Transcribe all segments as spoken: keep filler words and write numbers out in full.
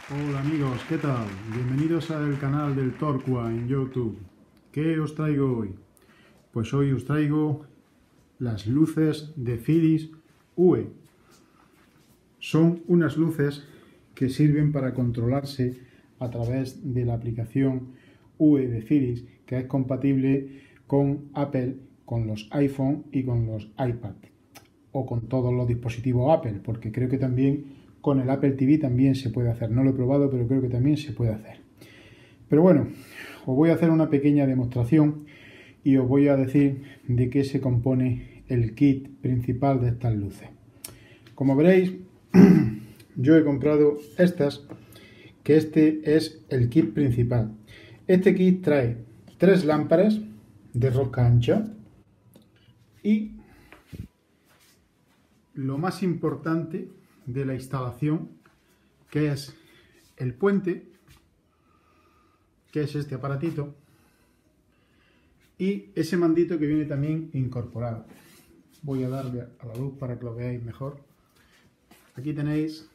Hola amigos, ¿qué tal? Bienvenidos al canal del Torqua en YouTube. ¿Qué os traigo hoy? Pues hoy os traigo las luces de Philips U E. Son unas luces que sirven para controlarse a través de la aplicación U E de Philips, que es compatible con Apple, con los iPhone y con los iPad, o con todos los dispositivos Apple, porque creo que también con el Apple T V también se puede hacer. No lo he probado, pero creo que también se puede hacer. Pero bueno, os voy a hacer una pequeña demostración y os voy a decir de qué se compone el kit principal de estas luces. Como veréis, yo he comprado estas, que este es el kit principal. Este kit trae tres lámparas de rosca ancha y lo más importante de la instalación, que es el puente, que es este aparatito, y ese mandito que viene también incorporado. Voy a darle a la luz para que lo veáis mejor. Aquí tenéis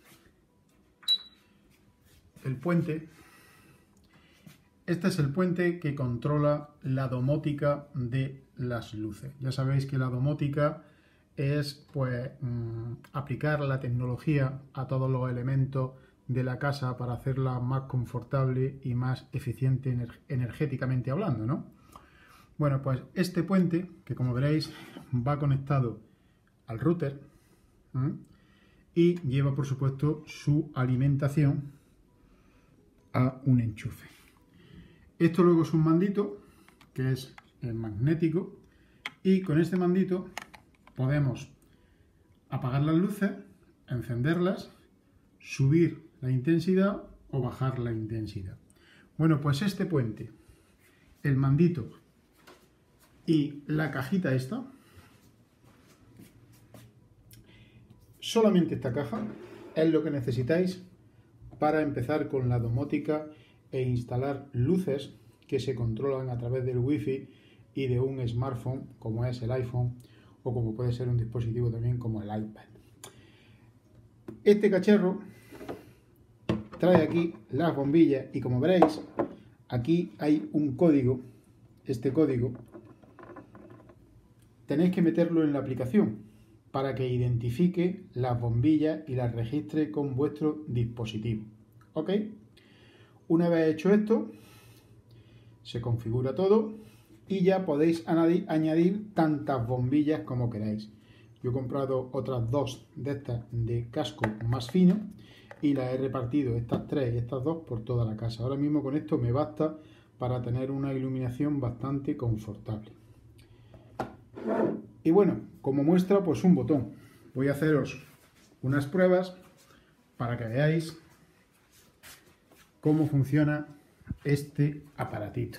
el puente. Este es el puente que controla la domótica de las luces. Ya sabéis que la domótica es pues mmm, aplicar la tecnología a todos los elementos de la casa para hacerla más confortable y más eficiente ener energéticamente hablando, ¿no? Bueno, pues este puente, que como veréis va conectado al router, ¿eh? Y lleva por supuesto su alimentación a un enchufe. Esto luego es un mandito que es el magnético, y con este mandito podemos apagar las luces, encenderlas, subir la intensidad o bajar la intensidad. Bueno, pues este puente, el mandito y la cajita esta, solamente esta caja es lo que necesitáis para empezar con la domótica e instalar luces que se controlan a través del Wi-Fi y de un smartphone como es el iPhone, o como puede ser un dispositivo también como el iPad. Este cacharro trae aquí las bombillas y como veréis aquí hay un código. Este código tenéis que meterlo en la aplicación para que identifique las bombillas y las registre con vuestro dispositivo. ¿Ok? Una vez hecho esto, se configura todo y ya podéis añadir, añadir tantas bombillas como queráis. Yo he comprado otras dos de estas de casco más fino y las he repartido, estas tres y estas dos, por toda la casa. Ahora mismo con esto me basta para tener una iluminación bastante confortable. Y bueno, como muestra, pues un botón. Voy a haceros unas pruebas para que veáis cómo funciona este aparatito.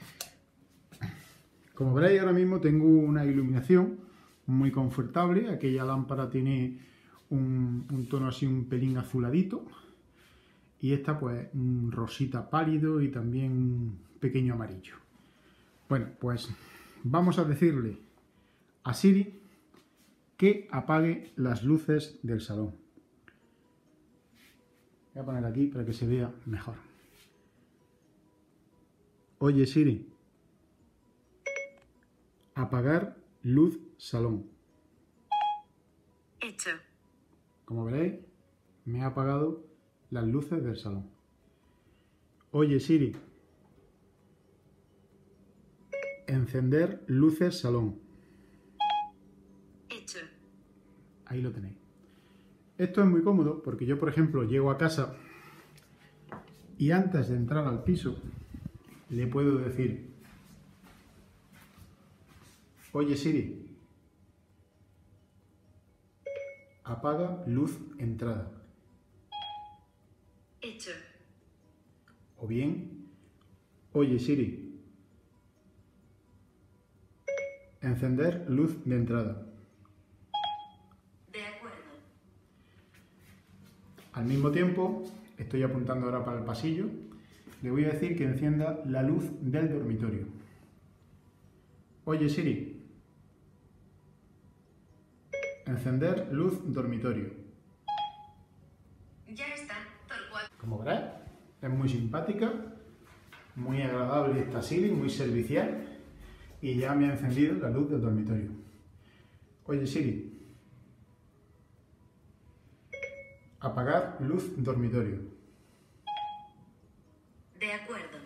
Como veréis, ahora mismo tengo una iluminación muy confortable. Aquella lámpara tiene un, un tono así un pelín azuladito, y esta pues un rosita pálido y también un pequeño amarillo. Bueno, pues vamos a decirle a Siri que apague las luces del salón. Voy a poner aquí para que se vea mejor. Oye Siri, apagar luz salón. Hecho. Como veréis, me ha apagado las luces del salón. Oye Siri, encender luces salón. Hecho. Ahí lo tenéis. Esto es muy cómodo porque yo, por ejemplo, llego a casa y antes de entrar al piso le puedo decir: oye Siri, apaga luz entrada. Hecho. O bien, oye Siri, encender luz de entrada. De acuerdo. Al mismo tiempo, estoy apuntando ahora para el pasillo, le voy a decir que encienda la luz del dormitorio. Oye Siri, encender luz dormitorio. Ya está, Torqua. como veréis, es muy simpática, muy agradable esta Siri, muy servicial, y ya me ha encendido la luz del dormitorio. Oye Siri, apagar luz dormitorio. De acuerdo.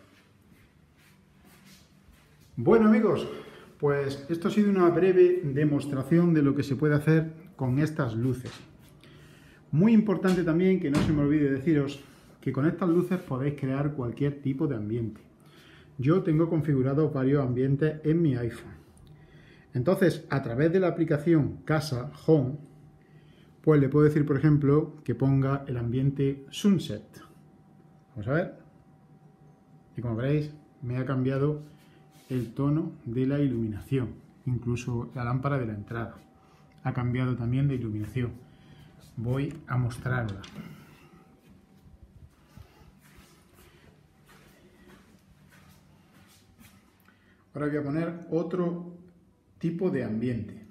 Bueno amigos, pues esto ha sido una breve demostración de lo que se puede hacer con estas luces. Muy importante también que no se me olvide deciros que con estas luces podéis crear cualquier tipo de ambiente. Yo tengo configurado varios ambientes en mi iPhone. Entonces, a través de la aplicación Casa Home, pues le puedo decir, por ejemplo, que ponga el ambiente Sunset. Vamos a ver. Y como veréis, me ha cambiado el tono de la iluminación. Incluso la lámpara de la entrada ha cambiado también de iluminación. Voy a mostrarla. Ahora voy a poner otro tipo de ambiente.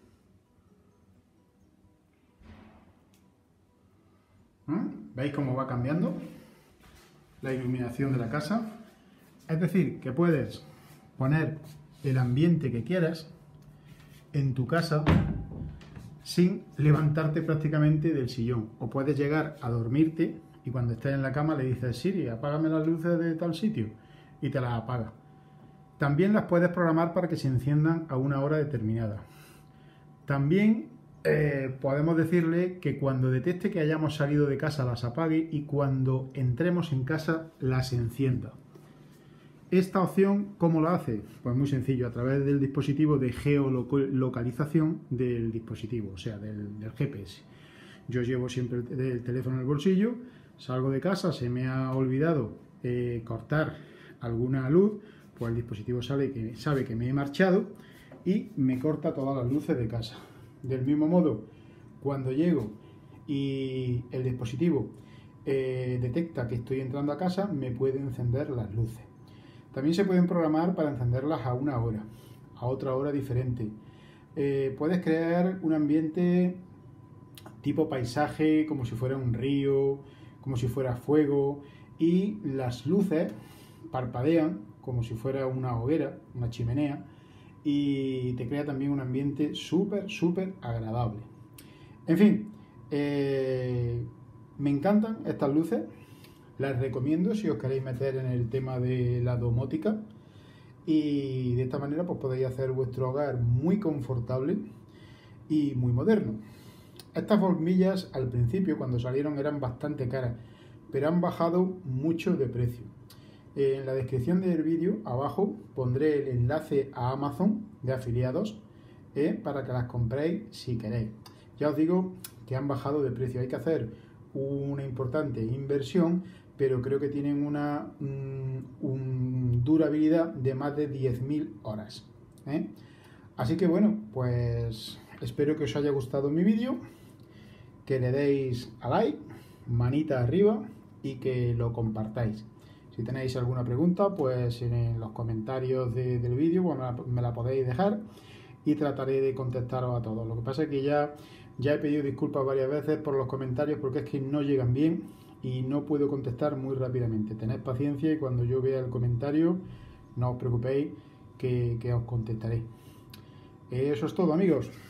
¿Mm? ¿Veis cómo va cambiando la iluminación de la casa? Es decir, que puedes poner el ambiente que quieras en tu casa sin levantarte prácticamente del sillón. O puedes llegar a dormirte y cuando estés en la cama le dices, Siri, apágame las luces de tal sitio, y te las apaga. También las puedes programar para que se enciendan a una hora determinada. También eh, podemos decirle que cuando detecte que hayamos salido de casa las apague y cuando entremos en casa las encienda. Esta opción, ¿cómo la hace? Pues muy sencillo, a través del dispositivo de geolocalización del dispositivo, o sea, del, del G P S. Yo llevo siempre el, el teléfono en el bolsillo, salgo de casa, se me ha olvidado eh, cortar alguna luz, pues el dispositivo sabe que, sabe que me he marchado y me corta todas las luces de casa. Del mismo modo, cuando llego y el dispositivo eh, detecta que estoy entrando a casa, me puede encender las luces. También se pueden programar para encenderlas a una hora, a otra hora diferente. Eh, puedes crear un ambiente tipo paisaje, como si fuera un río, como si fuera fuego, y las luces parpadean como si fuera una hoguera, una chimenea, y te crea también un ambiente súper, súper agradable. En fin, eh, me encantan estas luces. Las recomiendo si os queréis meter en el tema de la domótica y de esta manera pues podéis hacer vuestro hogar muy confortable y muy moderno. Estas bombillas al principio cuando salieron eran bastante caras, pero han bajado mucho de precio. En la descripción del vídeo abajo pondré el enlace a Amazon de afiliados eh, para que las compréis si queréis. Ya os digo que han bajado de precio, hay que hacer una importante inversión, pero creo que tienen una un, un durabilidad de más de diez mil horas. ¿eh? Así que bueno, pues espero que os haya gustado mi vídeo, que le deis a like, manita arriba y que lo compartáis. Si tenéis alguna pregunta, pues en los comentarios de, del vídeo pues me, la, me la podéis dejar y trataré de contestaros a todos. Lo que pasa es que ya, ya he pedido disculpas varias veces por los comentarios porque es que no llegan bien y no puedo contestar muy rápidamente. Tened paciencia y cuando yo vea el comentario, no os preocupéis que, que os contestaré. Eso es todo, amigos.